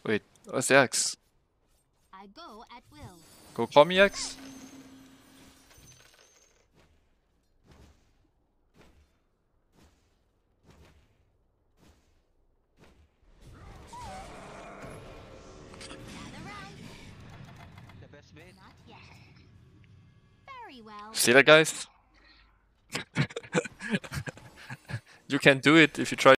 Wait, what's the X? I go at will. Go call me X? Gather round. The best bait. Not yet. Very well. See that, guys? You can do it if you try.